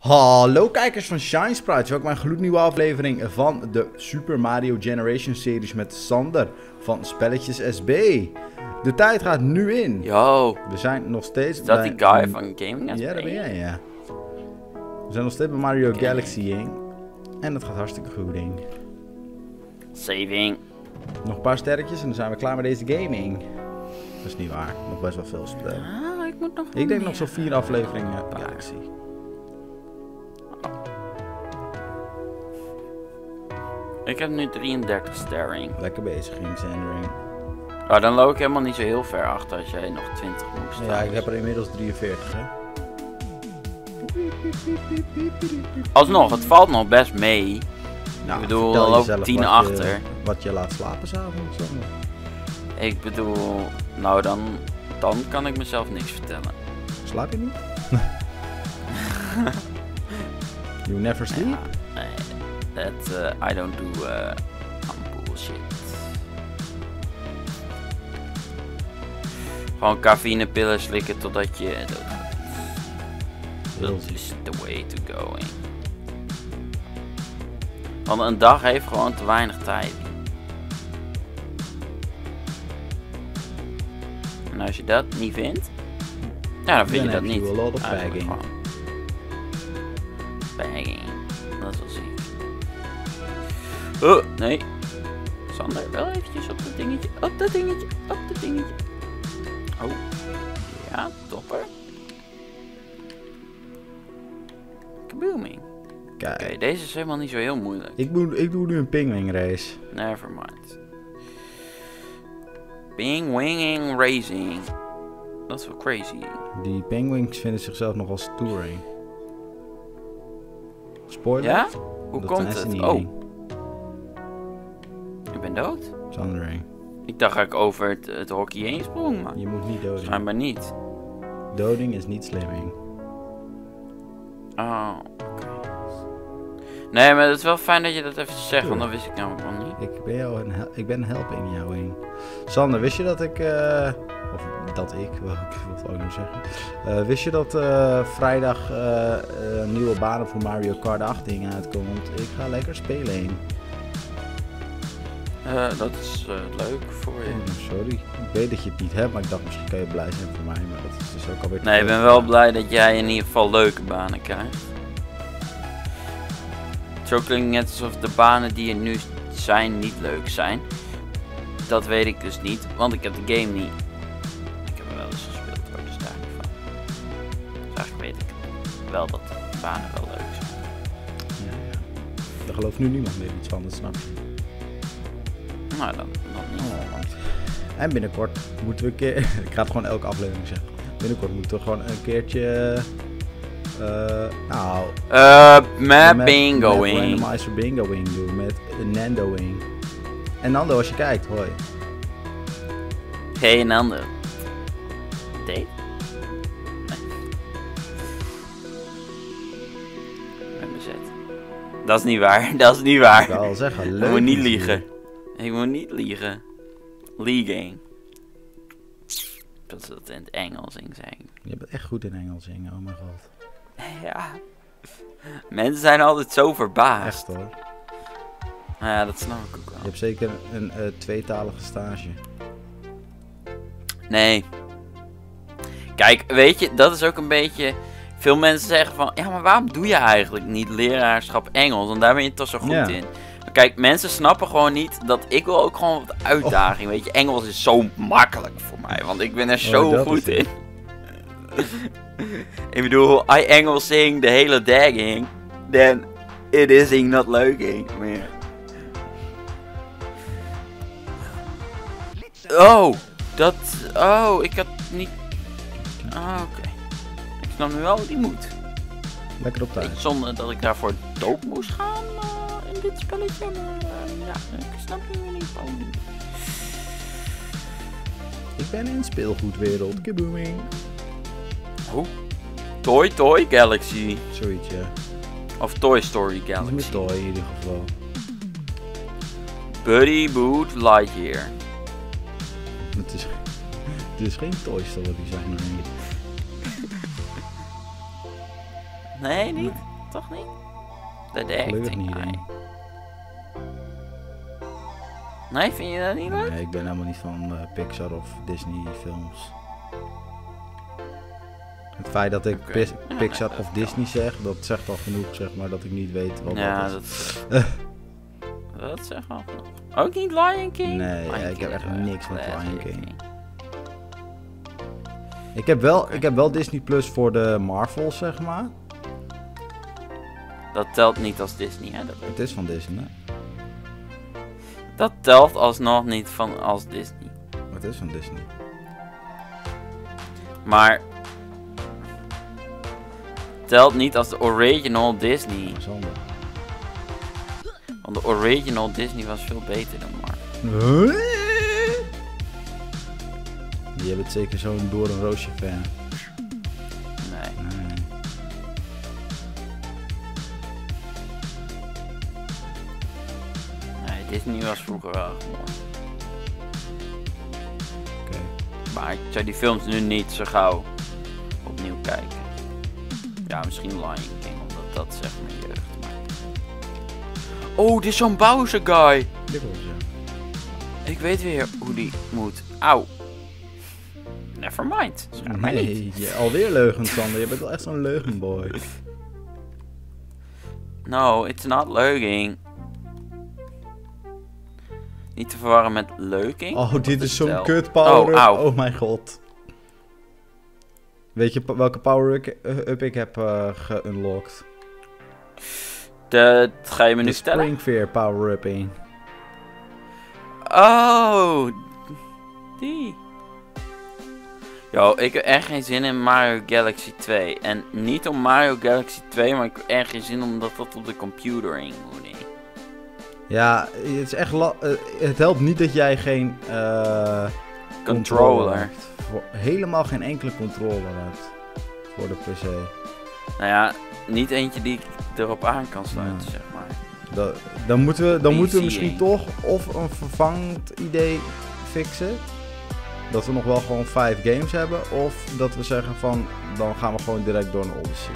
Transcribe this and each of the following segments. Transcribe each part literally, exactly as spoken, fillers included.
Hallo kijkers van Shine Sprites, welkom bij een gloednieuwe aflevering van de Super Mario Generation series met Sander van Spelletjes S B. De tijd gaat nu in. Yo. We zijn nog steeds Is dat bij... die guy van Gaming S B? Ja, dat ben jij, ja. We zijn nog steeds bij Mario okay. Galaxy en dat gaat hartstikke goed, ding. Saving. Nog een paar sterretjes en dan zijn we klaar met deze gaming. Dat is niet waar, nog best wel veel spelen. Ah, ik moet nog Ik denk nog zo'n vier afleveringen uh, Galaxy. Ik heb nu drieëndertig staring. Lekker bezig, King Sandering. Oh, dan loop ik helemaal niet zo heel ver achter als jij nog twintig moest. Ja, ik heb er inmiddels drieënveertig, hè. Alsnog, het valt nog best mee. Nou, ik bedoel, dan loop ik tien achter. Je, wat je laat slapen s'avonds. Ik bedoel, nou dan, dan kan ik mezelf niks vertellen. Slaap je niet? You never sleep? Ja, nee, that uh, I don't do uh, bullshit. Gewoon cafeïnepillen slikken totdat je dood gaat. Dat is the way to going. Want een dag heeft gewoon te weinig tijd. En als je dat niet vindt, ja, dan vind je dat niet. A lot of bagging. Bagging. Dat is wel ziek. Oh, nee. Sander, wel eventjes op dat dingetje, op dat dingetje, op dat dingetje. Oh. Ja, topper. Kabooming. Oké, okay, deze is helemaal niet zo heel moeilijk. Ik doe, ik doe nu een pingwing race. Never mind. Pingwinging racing. Dat is wel crazy. Die penguins vinden zichzelf nogal stoering. Spoiler? Ja? Hoe dat komt het? Oh. Ik ben dood? Sandering. Ik dacht dat ik over het, het hockey heen sprong, maar... Je moet niet doden. Schijnbaar niet. Doding is niet slimming. Oh, oké. Okay. Nee, maar het is wel fijn dat je dat even zegt, want dat wist ik namelijk nog niet. Ik ben, jou een hel ik ben een helping jou heen. Sander, wist je dat ik... Uh, of dat ik, wel, ik wil het ook nog zeggen. Uh, wist je dat uh, vrijdag uh, uh, nieuwe banen voor Mario Kart acht dingen uitkomt? Ik ga lekker spelen heen. Uh, dat is uh, leuk voor je. Oh, sorry, ik weet dat je het niet hebt, maar ik dacht misschien kan je blij zijn voor mij, maar dat is dus ook alweer... Nee, ik ben wel blij dat jij in ieder geval leuke banen krijgt. Zo klinkt net alsof de banen die er nu zijn niet leuk zijn. Dat weet ik dus niet, want ik heb de game niet. Ik heb er wel eens gespeeld, hoor, dus daar niet van. Dus eigenlijk weet ik wel dat de banen wel leuk zijn. Ja, ja. Daar gelooft nu niemand meer iets van, dat snap je. Nou, dan, dan niet. Oh. En binnenkort moeten we een keer... ik ga het gewoon elke aflevering zeggen. Binnenkort moeten we gewoon een keertje... Uh, nou... Uh, met bingoing. Randomizer bingoing doen met Nandoing. En Nando, als je kijkt, hoi. Hey Nando. Date? Nee. Ik ben bezet. Dat is niet waar, dat is niet waar. Ik wil al zeggen, leuk. Ik moet niet liegen. Ik moet niet liegen. Liegen. Dat is dat in het Engels in zijn. Je bent echt goed in Engels zingen, oh mijn god. Ja. Mensen zijn altijd zo verbaasd. Echt hoor. Ja, dat snap ik ook wel. Je hebt zeker een uh, tweetalige stage. Nee. Kijk, weet je, dat is ook een beetje... Veel mensen zeggen van, ja, maar waarom doe je eigenlijk niet leraarschap Engels? Want daar ben je toch zo goed ja. in. Maar kijk, mensen snappen gewoon niet dat ik wil ook gewoon wat uitdaging, oh. Weet je. Engels is zo makkelijk voor mij, want ik ben er zo oh, goed in. Ik bedoel, I Engels zing de hele dagging, then it is not leuk meer. Oh, dat, oh, ik had niet, ah, oké. Okay. Ik snap nu wel wat die moet. Lekker op tijd. Zonder dat ik daarvoor dood moest gaan uh, in dit spelletje, maar uh, ja, ik snap nu in ieder geval niet. Ik ben in speelgoedwereld, kabooming. Oh, Toy Toy Galaxy. Zoiets, ja. Of Toy Story Galaxy. Met Toy in ieder geval. Buddy Boot Lightyear. Het is, het is geen Toy Story, zeg maar. Nee, niet? toch niet? De, de Gelukkig acting. niet, Nee. nee. Nee, vind je dat niet leuk? Nee, ik ben helemaal niet van uh, Pixar of Disney films. Het feit dat ik Oké. Pis- Ja, Pixar nee, of dat Disney zeg, dat zegt al genoeg, zeg maar, dat ik niet weet wat Ja, dat is. dat... dat zeg wel genoeg. Ook niet Lion King? Nee, Lion ja, ik King heb is echt wel niks met echt Lion leuk. King. Ik heb wel, Oké. ik heb wel Disney Plus voor de Marvels, zeg maar. Dat telt niet als Disney, hè? Dat, Het is van Disney. dat telt alsnog niet van als Disney. Het is van Disney. Maar... telt niet als de original Disney. Zonde. Want de original Disney was veel beter dan Marvel. Je bent zeker zo'n door een roosje fan. Nee. Nee. Nee, Disney was vroeger wel echt mooi. Oké. Maar ik zou die films nu niet zo gauw opnieuw kijken. Ja, misschien Lion King, omdat dat zeg maar jeugd maakt. Oh, dit is zo'n Bowser guy. Dit was ja. Ik weet weer hoe die moet. Auw. Nevermind. Schaam mij niet. Nee, je, alweer leugens, Sander. Je bent wel echt zo'n leugenboy. No, it's not leuging. Niet te verwarren met leuking. Oh, dit is zo'n wel? kut power-up. Oh, auw. Oh, mijn god. Weet je pa- welke power-up ik heb uh, geunlocked? De, dat ga je me nu De vertellen? Springfear power-up in. Oh, die. Yo, ik heb echt geen zin in Mario Galaxy twee. En niet om Mario Galaxy twee, maar ik heb echt geen zin omdat dat op de computer in moet. Ja, het is echt la- uh, het helpt niet dat jij geen uh, Controller. hebt. Voor, helemaal geen enkele controller hebt voor de P C. Nou ja, niet eentje die ik erop aan kan sluiten, Ja. zeg maar. Da- dan moeten we, dan P C moeten we misschien één. toch of een vervangend idee fixen. Dat we nog wel gewoon vijf games hebben. Of dat we zeggen van, dan gaan we gewoon direct door naar Odyssey.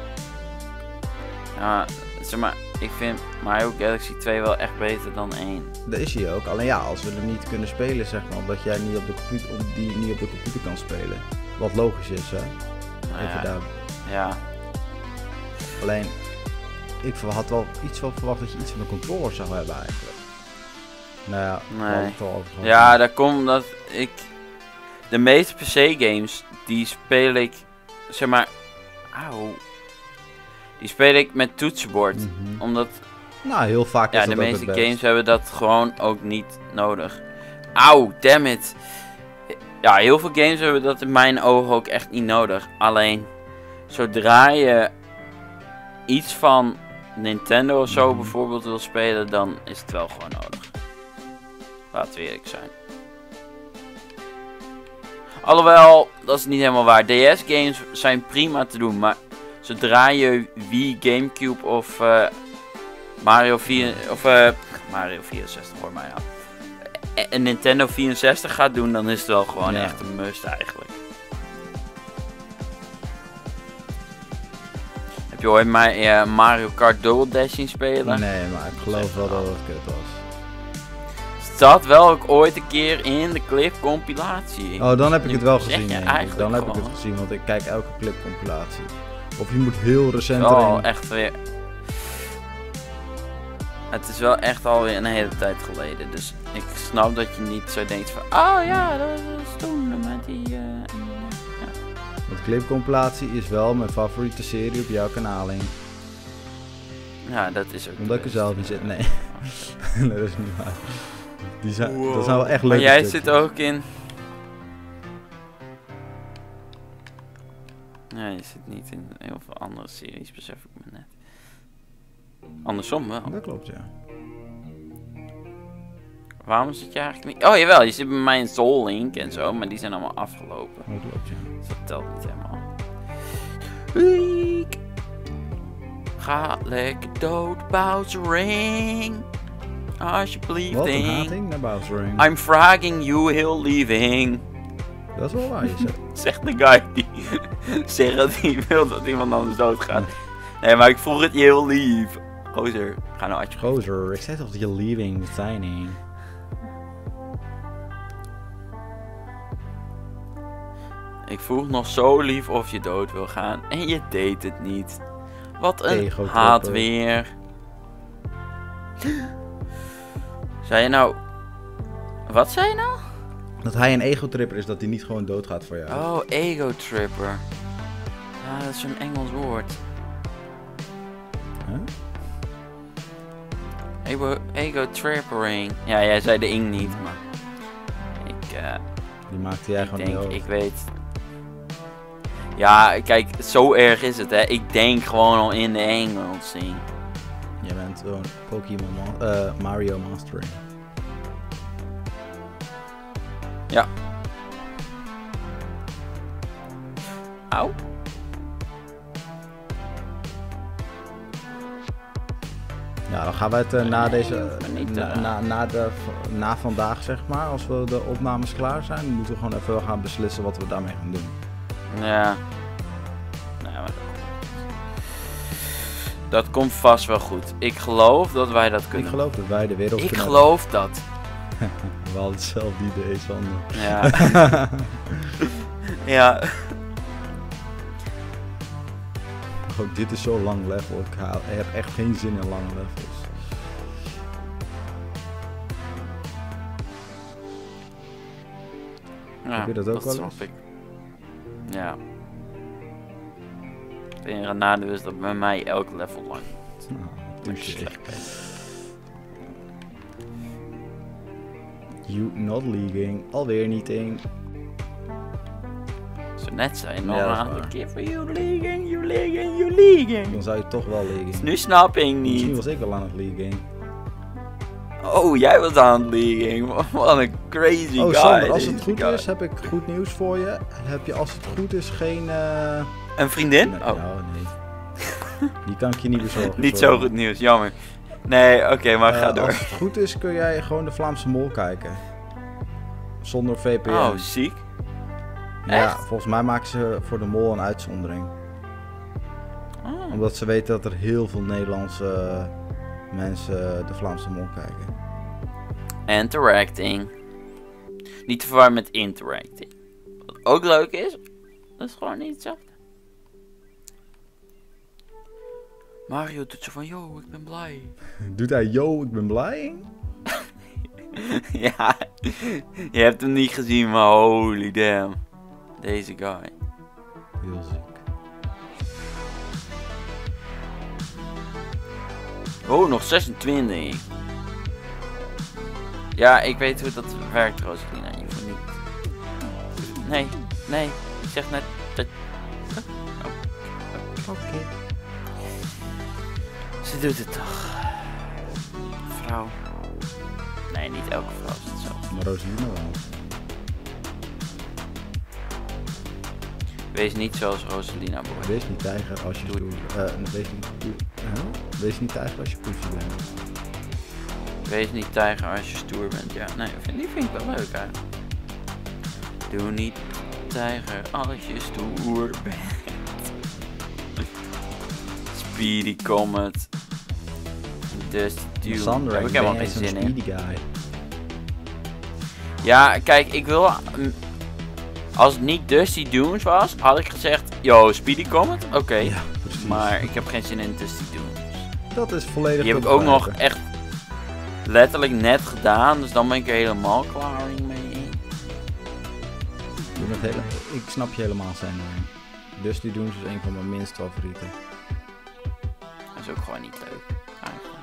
Ja, zeg maar, ik vind Mario Galaxy twee wel echt beter dan één. Dat is hij ook. Alleen ja, als we er niet kunnen spelen, zeg maar, omdat jij niet op de computer, op die niet op de computer kan spelen. Wat logisch is, hè. Nou Even ja, daar. ja. Alleen, ik had wel iets van verwacht dat je iets van een controller zou hebben eigenlijk. Nou ja, we hadden Nee. het al over gehad. Ja, dat komt omdat ik... De meeste P C games, die speel ik, zeg maar... Auw. Die speel ik met toetsenbord. Mhm. Omdat, Nou, heel vaak ja, is de dat ook meeste het best. games hebben dat gewoon ook niet nodig. Auw, damn it. Ja, heel veel games hebben dat in mijn ogen ook echt niet nodig. Alleen, zodra je iets van Nintendo of zo Mhm. bijvoorbeeld wil spelen, dan is het wel gewoon nodig. Laten we eerlijk zijn. Alhoewel, dat is niet helemaal waar. D S games zijn prima te doen, maar zodra je Wii, Gamecube of uh, Mario vier, of uh, Mario vierenzestig hoor mij nou. En Nintendo vierenzestig gaat doen, dan is het wel gewoon Ja. echt een must eigenlijk. Heb je ooit maar, uh, Mario Kart Double Dash zien spelen? Nee, maar ik geloof wel dat het kut was. Zat wel ook ooit een keer in de clip compilatie. Oh, dan heb ik het wel Zeg gezien, je denk ik. eigenlijk Dan heb ik het gewoon. gezien, want ik kijk elke clipcompilatie. Of je moet heel recent Oh, erin. echt weer. Het is wel echt alweer een hele tijd geleden. Dus ik snap dat je niet zo denkt van... Oh ja, dat was toen met die... Uh, ja. Want clipcompilatie is wel mijn favoriete serie op jouw kanaal, hè. ja, dat is ook... Omdat ik er best. zelf in zit. Nee. Nee, dat is niet waar. Die zijn, Wow. Dat zijn wel echt Maar leuke jij stukjes. zit ook in... Nee, je zit niet in heel veel andere series, besef ik me net. Andersom wel. Dat klopt, ja. Waarom zit je eigenlijk niet... Oh jawel, je zit bij mij in Soul Link en zo, maar die zijn allemaal afgelopen. Dat klopt, ja. Dus dat telt niet helemaal. Week. Ga lekker dood, Bowsering. Alsjeblieft, Wat een ding. hating naar Bowsering. I'm fragging you, heel leaving. Dat is wel waar, je zegt. Zegt de guy die zegt dat hij wil dat iemand anders doodgaat. Nee, maar ik vroeg het je heel lief. Gozer, ga nou uit je Gozer, ik zei toch dat je leaving moet zijn. Ik vroeg nog zo lief of je dood wil gaan en je deed het niet. Wat een haat weer. Zei je nou... Wat zei je nou? Dat hij een ego-tripper is, dat hij niet gewoon doodgaat voor jou. Oh, ego-tripper. Ja, dat is zo'n Engels woord. Huh? Ego, ego-trippering. Ja, jij zei de ing niet, maar... Ik, uh, Die maakte jij ik gewoon denk, niet over. ik weet... Ja, kijk, zo erg is het, hè. Ik denk gewoon al in de Engels zien. Jij bent gewoon Pokémon, uh, Mario Mastering. Ja. Auw. Ja, dan gaan wij het uh, na Nee, deze, maar niet, na, uh, na, na, de, na vandaag zeg maar, als we de opnames klaar zijn, moeten we gewoon even gaan beslissen wat we daarmee gaan doen. Ja. Nee, maar dat, dat komt vast wel goed. Ik geloof dat wij dat kunnen. Ik geloof dat wij de wereld Ik kunnen... geloof dat. We hadden hetzelfde idee, Sander. Ja. Ja. Oh, dit is zo lang level. Ik, haal, ik heb echt geen zin in lange levels. Ja, Heb je dat ook wel snap eens? ik. Ja. Het enige nadeel is dat bij mij elk level lang is. Nou, Dat ik douche. slecht ben. You not leaking. Alweer niet in. Zo net zijn nog Ja, een dat is aantal waar. keer van you leaking, you leaking, you leaking. Dan zou je toch wel leaking. Dus nu snap ik Misschien niet. was ik wel aan het leaking. Oh, jij was aan het leaking. Wat een crazy Oh guy. Sander, als het deze goed guy. is, heb ik goed nieuws voor je. Heb je als het goed is geen... Uh... Een vriendin? Nee, Oh. nou, nee. Die kan ik je niet bezorgen. Niet sorry. zo goed nieuws, jammer. Nee, oké, okay, maar Uh, ga door. Als het goed is, kun jij gewoon de Vlaamse Mol kijken. Zonder V P N. Oh, ziek. Ja, echt? volgens mij maken ze voor de Mol een uitzondering. Oh. Omdat ze weten dat er heel veel Nederlandse mensen de Vlaamse Mol kijken. Interacting. Niet te verwarren met interacting. Wat ook leuk is, dat is gewoon niet hetzelfde. Mario doet zo van, yo, ik ben blij. Doet hij, yo, ik ben blij? Ja, je hebt hem niet gezien, maar holy damn. Deze guy. Heel ziek. Oh, nog zesentwintig. Ja, ik weet hoe dat werkt, Rosalina. Je hoeft niet. Nee, nee. Ik zeg net dat... Oh. Oké. Okay. Ze doet het toch. Vrouw. Nee, niet elke vrouw is het zo. Maar Rosalina wel. Wees niet zoals Rosalina, boy. Wees niet tijger als je stoer... Uh, wees niet... Huh? Wees niet tijger als je poesje bent. Wees niet tijger als je stoer bent. Ja, nee, vind, die vind ik wel leuk eigenlijk. Doe niet tijger als je stoer bent. Speedy Comet. Dus duw. Sander, Daar heb ik ben helemaal jij geen zo'n zin in. speedy guy. Ja, kijk, ik wil... mm, Als het niet Dusty Dunes was, had ik gezegd... Yo, Speedy Comet? Oké. Okay. Ja, precies. Maar ik heb geen zin in Dusty Dunes. Dat is volledig... Die heb ik ook nog echt letterlijk net gedaan. Dus dan ben ik er helemaal klaar mee. Je bent hele... Ik snap je helemaal zijn. Dus die doen ze een van mijn minst favorieten. Dat is ook gewoon niet leuk. Eigenlijk.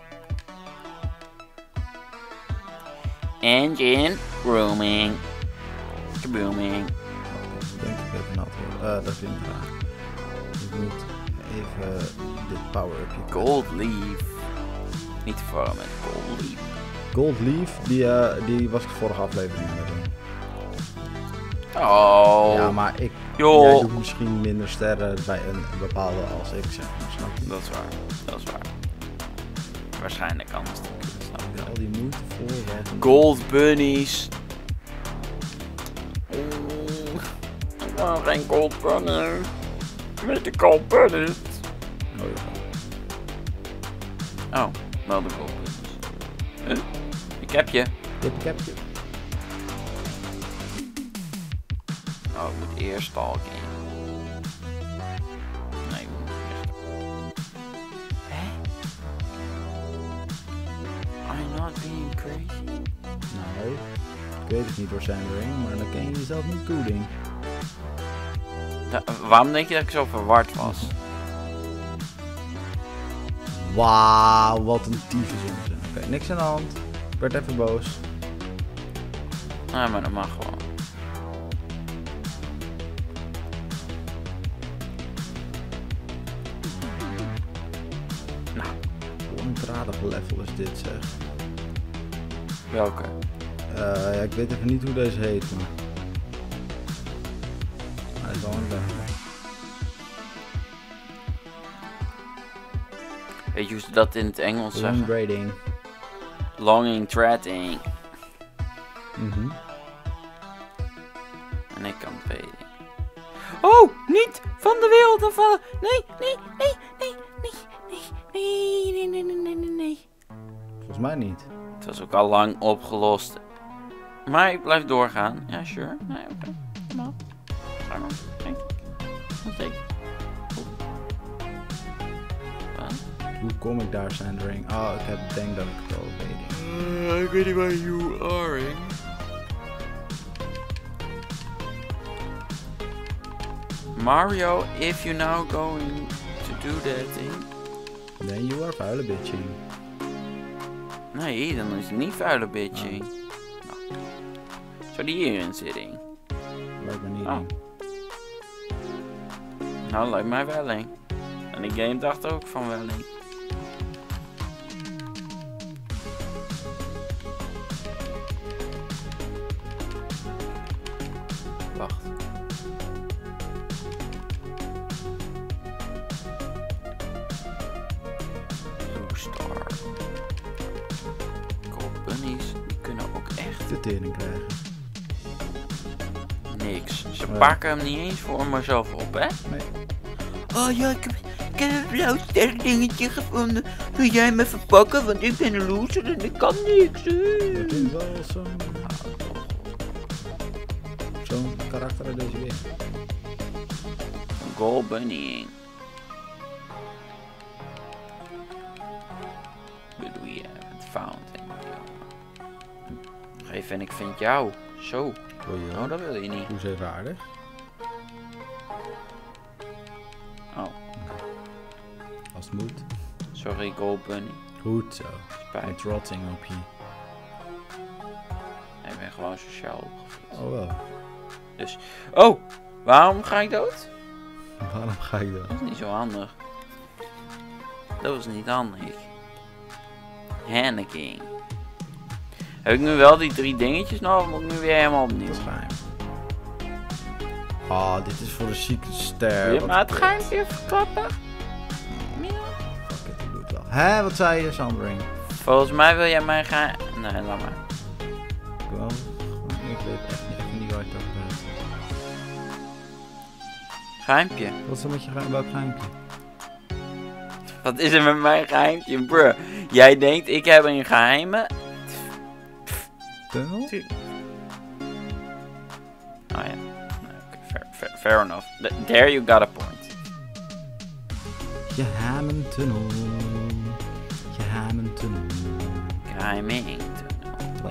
Engine rooming. Kabooming. Denk ik even nat worden. Uh, dat vind ik graag. Ik moet even dit power-upje. Gold Leaf. Niet te verwarren met Gold Leaf. Gold Leaf, die, uh, die was ik de vorige aflevering mee doen. Oh. Ja, maar ik... Joh. Jij doet misschien minder sterren bij een bepaalde als ik, zeg maar. Snap je? Dat is waar. Dat is waar. Waarschijnlijk anders. Dan snap ik Ja, wel. al die moeite voor wat. Gold bunnies. Oh, ik wil geen gold bunny. Met de gold bunnies. Oh, ja. Oh, wel de goal bunnies. Huh? Ik heb je. Ik heb je. Oh, ik moet eerst stalken. Nee, ik moet echt... Hè? I'm not being crazy. Nou, ik weet het niet door Sandring, maar dan ken je jezelf niet koeling. Ja, waarom denk je dat ik zo verward was? Wauw, wat een tyfus onzin. Oké, okay, niks aan de hand. Ik werd even boos. Nee, maar dat mag gewoon. Nou, hoe ontradig level is dit, zeg. Welke? Uh, ja, ik weet even niet hoe deze heet, maar... Hij is wel een level. Weet je hoe ze dat in het Engels zeggen? Long grading. Longing threading. Mhm. En ik kan trading. Oh, niet van de wereld afvallen. Nee, nee, nee, nee, nee, nee, nee, nee, nee, nee, nee, nee. Volgens mij niet. Het was ook al lang opgelost. Maar ik blijf doorgaan. Ja, sure. Nee, oké. Okay. Kom op. Ga maar. Kijk. Wat zeker. Hoe kom ik daar, Sandring? Oh, ik heb, denk dat ik het al weet. Uh, ik weet niet waar you are. Mario, if you now going to do that thing. Then you are vuile bitching. Nee, dan is het niet vuile bitching. Oh. Nou. Zou die hierin zitten? Lijkt me niet oh. in. Nou, lijkt mij wel in. En die game dacht ook van wel in. Wacht. Star. Gold bunnies, die kunnen ook echt de tering krijgen. Niks. Ze ja. pakken hem niet eens voor mezelf op, hè? Nee. Oh ja, ik heb, ik heb een blauw sterk dingetje gevonden. Wil jij me verpakken? Want ik ben een loser en ik kan niks. Dat is wel zo'n... Zo'n karakter uit deze game. Gold bunny. But we haven't found him. Geef en ik vind jou. Zo. Oh, oh, dat wil je niet. Hoe is even aardig? Oh. Als het moet. Sorry, Gold bunny. Goed zo. Spijt. Met rotting op je. Ik ben gewoon sociaal opgevoed. Oh wel. Dus. Oh! Waarom ga ik dood? Waarom ga ik dood? Dat is niet zo handig. Dat was niet handig. Hanneking. Heb ik nu wel die drie dingetjes nog of moet ik nu weer helemaal opnieuw? Dat is geheim. Oh, dit is voor de zieke ster. Wil je maar het geheimje verklappen? Fuck it, ik doe het wel. Hé, wat zei je, Sandring? Volgens mij wil jij mijn geheim... Nee, laat maar. Ik wel. Ik weet echt niet, echt niet waar ik het over heb. Geheimpje. Wat is er met je geheim? Welk geheimpje? Wat is er met mijn geheimpje, bruh? Jij denkt ik heb een geheime... Tunnel? Oh ja. Nee, okay, fair, fair, fair enough. Th there you got a point. Je hamen tunnel. Je hamen tunnel. Geheiming tunnel.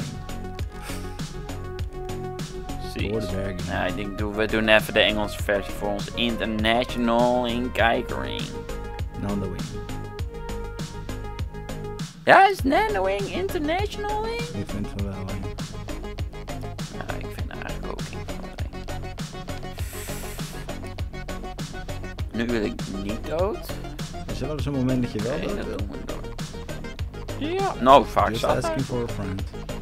Door de bergen. Nou, ik denk we doen even de Engelse versie voor ons international inkijkering. Nandoing. Ja, is Nandoing international in? Ik vind van wel. Hè. Ja, ik vind eigenlijk ook in. Nu wil ik niet dood. Is er wel eens een moment dat je wel Nee, dood dat wil? doen we dood. Ja, nou vaak Just zat. asking for a friend.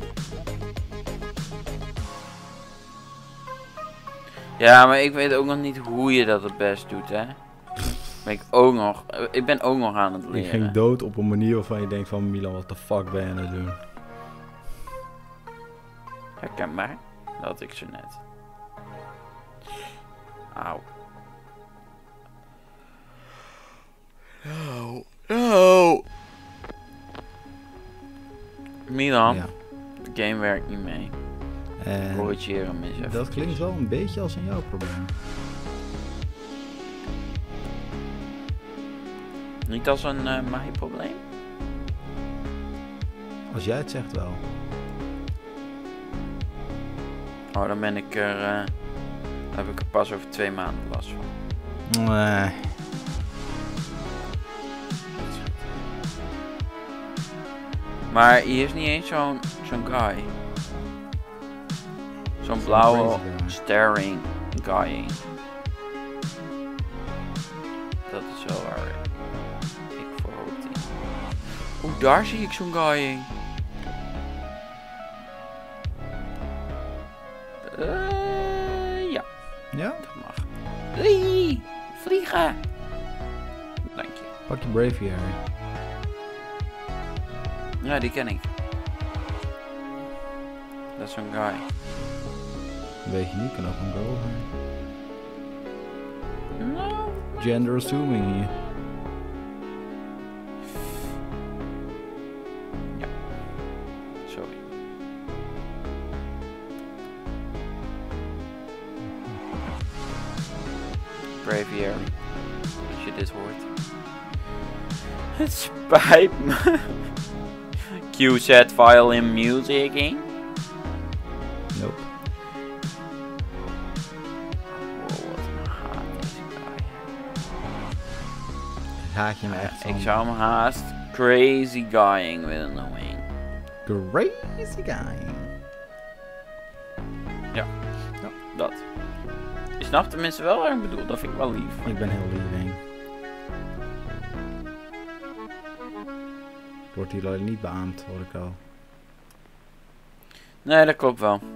Ja, maar ik weet ook nog niet hoe je dat het best doet, hè. Ben ik ook nog, ik ben ook nog aan het leren. Je ging dood op een manier waarvan je denkt van Milan, wat de fuck ben je aan het doen? Herkenbaar? Dat had ik zo net. Auw. Oh. Oh. Milan, Ja. de game werkt niet mee. En Corrigeer hem eens even. dat klinkt wel een beetje als een jouw probleem. Niet als een uh, mijn probleem? Als jij het zegt wel. Oh, dan ben ik er... Uh, heb ik er pas over twee maanden last van. Nee. Maar hier is niet eens zo'n zo'n guy. Zo'n blauwe staring guy. Dat is wel waar ik voor hoopte. Oeh, daar zie ik zo'n guy in. Uh, ja. Ja? Dat mag. Hey, vliegen! Dank je. Pak je Braviary. Ja, die ken ik. Dat is zo'n guy. Weet je niet, kan ook een girl zijn. Nou. Gender assuming hier. Ja. Sorry. Braviary. Als je dit hoort. Het spijt me. Q-set violin musicing. Nope. Wow, wat een haat deze guy. Haat je me echt Ik van. zou hem haast crazy guying willen noemen. Crazy guy. Ja. Ja, dat. Je snapt tenminste wel wat ik bedoel, dat vind ik wel lief. Ik ben heel lief. Wordt hier alleen niet beaamd, hoor ik al. Nee, dat klopt wel.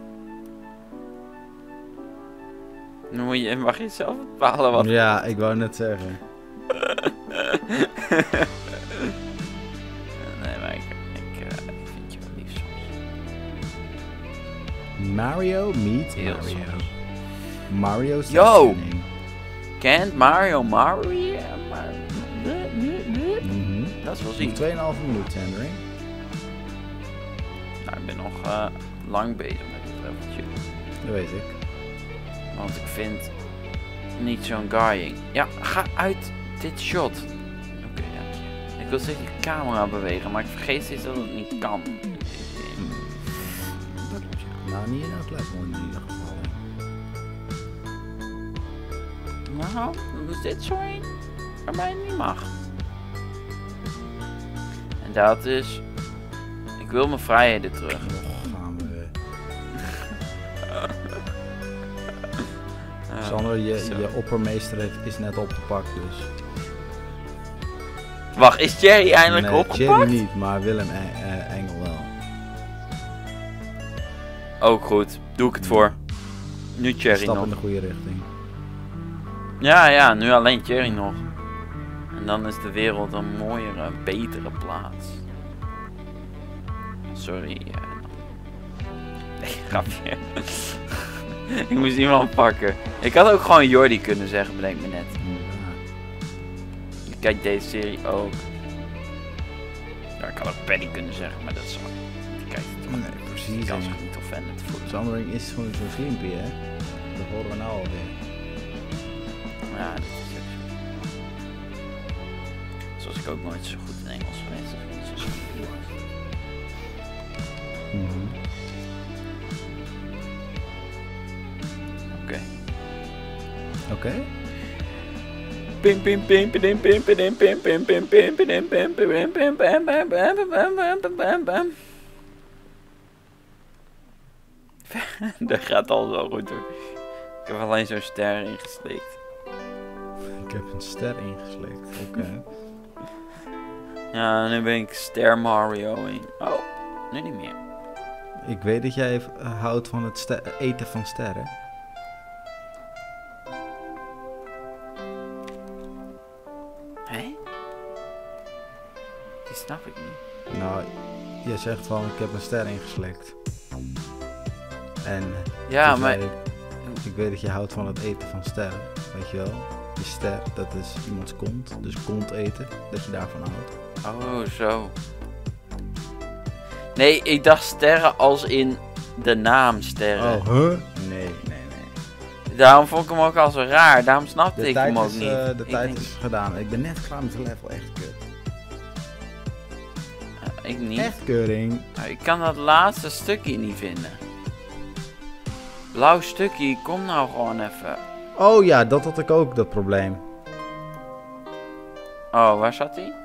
Dan moet je, mag je zelf bepalen wat. Ja, ik wou net zeggen. Nee, maar ik, ik, uh, ik vind je wel lief soms. Mario meet Heel Mario. soms. Mario staat Yo! winning. Kent Mario Mario? Mar Mhm. Dat is wel Nog ziek. twee komma vijf minuut, Tendering. Nou, ik ben nog uh, lang bezig met dit leveltje. Dat weet ik. Want ik vind niet zo'n guying. Ja, ga uit dit shot. Oké, okay, dank je. Ik wil steeds die camera bewegen, maar ik vergeet steeds dat het niet kan. Dat op zich. Nou, niet in elk level in ieder geval. Nou, dan is dit zo een waarbij het niet mag. En dat is... Ik wil mijn vrijheden terug. Nog gaan we. Uh, Sander, je, zo. je oppermeester heeft, is net opgepakt, dus. Wacht, is Jerry eindelijk Nee, opgepakt? Jerry niet, maar Willem e uh, Engel wel. Ook goed, doe ik het voor. Nu Jerry Stap nog. in de goede richting. Ja, ja, nu alleen Jerry nog. En dan is de wereld een mooiere, betere plaats. Sorry. Uh... Nee, grapje. Ik moest iemand pakken. Ik had ook gewoon Jordi kunnen zeggen, bedenk me net. Ik kijk deze serie ook. Ja, ik had ook Paddy kunnen zeggen, maar dat is wel... Die kijkt het toch. Nee, precies. Die kan zich niet offended voelen. Sandering is gewoon zo'n slimpie, hè? Dat horen we nou alweer. Ja, dat is ook zo. Zoals ik ook nooit zo goed in Engels geweest. Dat is niet zo slimpie was. Mhm. Oké. Oké. Pim pim pim pim pim pim pim pim pim pim pim pim pim pim pim pim pim pim pim pim. Dat gaat al zo goed hoor. Ik heb alleen zo'n ster ingesleekt. Ik heb een ster ingeslikt. Oké. Okay. Ja, nu ben ik Ster Mario in. Oh, nu niet meer. Ik weet dat jij uh, houdt van het ster eten van sterren. Hé? Die snap ik niet. Nou, je zegt van ik heb een ster ingeslikt. En Ja, dus maar... wij, ik weet dat je houdt van het eten van sterren. Weet je wel? Je ster, dat is iemands kont. Dus kont eten, dat je daarvan houdt. Oh, zo. Nee, ik dacht sterren als in de naam sterren. Oh, huh? Nee, nee, nee. Daarom vond ik hem ook al zo raar. Daarom snapte De ik tijd hem ook is, niet. uh, de ik tijd denk... is gedaan. Ik ben net klaar met de level, echt kut. Uh, ik niet. Echt keuring. Nou, ik kan dat laatste stukje niet vinden. Blauw stukje, kom nou gewoon even. Oh ja, dat had ik ook, dat probleem. Oh, waar zat hij?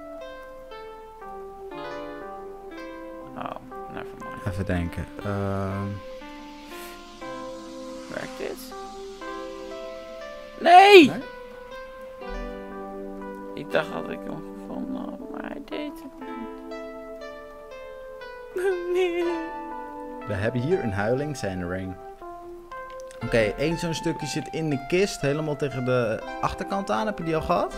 Oh, nevermind. Even denken. Uh... Werkt dit? Nee! nee! Ik dacht dat ik hem gevonden had, maar hij deed het niet. We hebben hier een huiling Sandring. Oké, okay, één zo'n stukje zit in de kist, helemaal tegen de achterkant aan. Heb je die al gehad?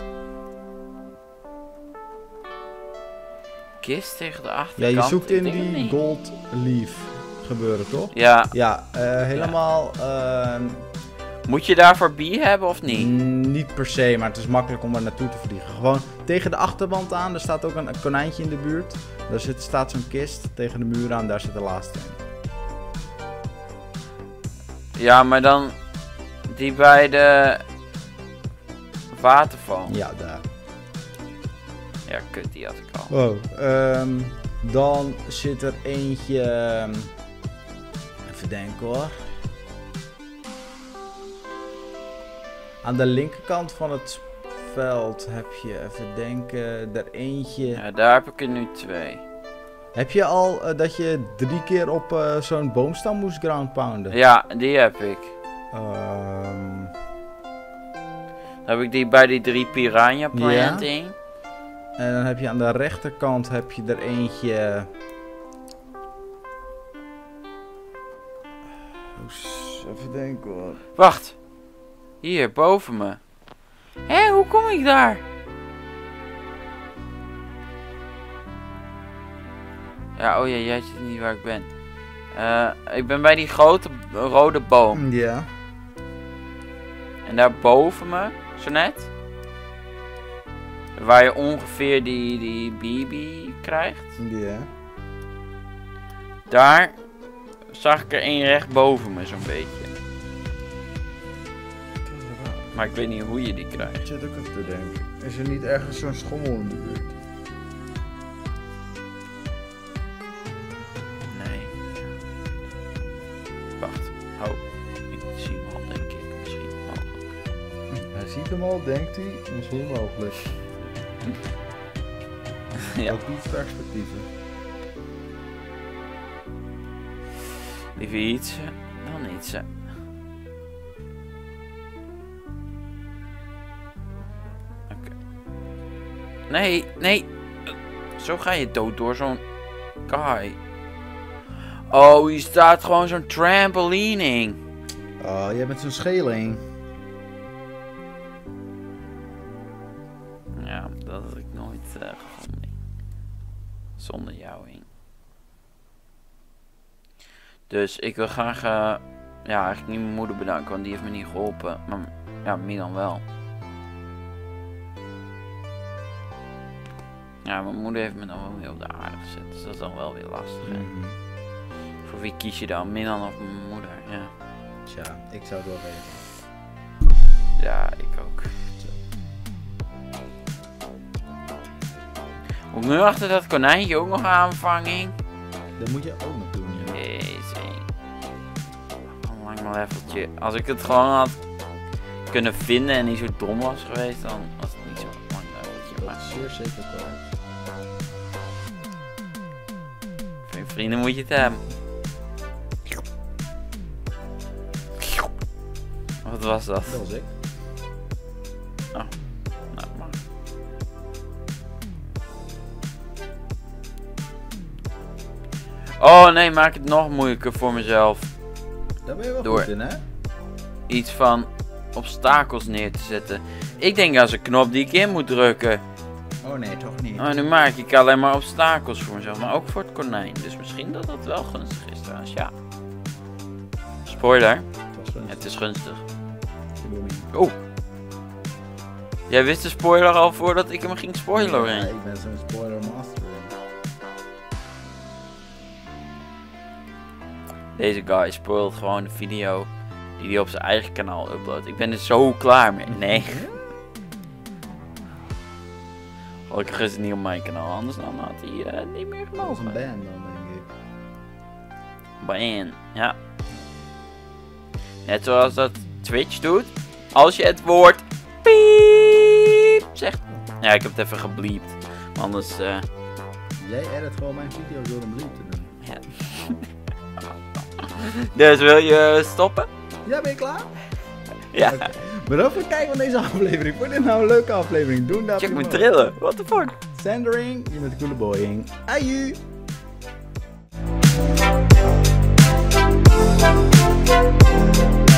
Kist tegen de achterkant? Ja, je zoekt in die gold leaf gebeuren, toch? Ja. Ja, uh, helemaal... Uh, Moet je daarvoor B hebben of niet? Niet per se, maar het is makkelijk om er naartoe te vliegen. Gewoon tegen de achterwand aan, er staat ook een, een konijntje in de buurt. Daar zit, staat zo'n kist tegen de muur aan, daar zit de laatste in. Ja, maar dan die bij de waterval. Ja, daar. Ja, kut, die had ik al. Wow. Um, dan zit er eentje... Even denken hoor. Aan de linkerkant van het veld heb je, even denken, er eentje... Ja, daar heb ik er nu twee. Heb je al uh, dat je drie keer op uh, zo'n boomstam moest ground pounden? Ja, die heb ik. Um... Dan heb ik die bij die drie piranha planting. Ja. En dan heb je aan de rechterkant heb je er eentje... Even denken hoor. Wacht. Hier, boven me. Hé, hoe kom ik daar? Ja, oh ja, jij ziet niet waar ik ben. Uh, ik ben bij die grote rode boom. Ja. En daar boven me, zo net. Waar je ongeveer die, die B B krijgt. Ja. Daar zag ik er één recht boven me, zo'n beetje. Maar ik weet niet hoe je die krijgt. Ik zit ook even te denken. Is er niet ergens zo'n schommel in de buurt? Nee. Wacht. Oh. Ik zie hem al, denk ik. Misschien mogelijk. Hij ziet hem al, denkt hij. Misschien mogelijk. Ja. Ook niet perspectieven. Liever iets dan niets. Nee, nee. Zo ga je dood door zo'n guy. Oh, hier staat gewoon zo'n trampolining. Oh, jij bent zo'n scheling. Ja, dat had ik nooit uh, gevonden. Zonder jou in. Dus ik wil graag, uh, ja, eigenlijk niet mijn moeder bedanken, want die heeft me niet geholpen. Maar ja, Milan wel. Ja, mijn moeder heeft me dan wel weer op de aarde gezet, dus dat is dan wel weer lastig. Hè? Mm-hmm. Voor wie kies je dan? Milan of mijn moeder? Ja. Tja, ik zou het wel weten. Ja, ik ook. Moet ik nu achter dat konijntje ook nog aanvanging? Dat moet je ook nog doen, ja. Jezus. Een lang leveltje. Als ik het gewoon had kunnen vinden en niet zo dom was geweest, dan was het niet zo lang leveltje. Dat is zeer zeker correct. Voor je vrienden moet je het hebben. Wat was dat? Dat was ik. Oh, nou maar. Oh nee, maak het nog moeilijker voor mezelf. Daar ben je wel Door goed in, hè? Iets van obstakels neer te zetten. Ik denk als een knop die ik in moet drukken. Oh nee, toch niet. Oh, nu maak ik alleen maar obstakels voor mezelf, maar ook voor het konijn. Dus misschien dat dat wel gunstig is trouwens, ja. Spoiler. Het, was Het is gunstig. Oh. Jij wist de spoiler al voordat ik hem ging spoileren. Ja, ik ben zo'n spoiler master. Deze guy spoilt gewoon de video die hij op zijn eigen kanaal uploadt. Ik ben er zo klaar mee. Nee. Gelukkig is het niet op mijn kanaal, anders dan had hij uh, niet meer Dat was gemogen. een ban dan, denk ik. Ban, ja. Net zoals dat Twitch doet. Als je het woord piep zegt. Ja, ik heb het even gebliept. Anders, eh... Uh... Jij edit gewoon mijn video door een bliep te doen. Ja. Dus wil je stoppen? Ja, ben je klaar? Ja. Okay. Bedankt voor het kijken van deze aflevering. Vond je dit nou een leuke aflevering? Doe dat. Check me trillen. What the fuck? Sandering, je bent een coole boy. Aju! We'll be right back.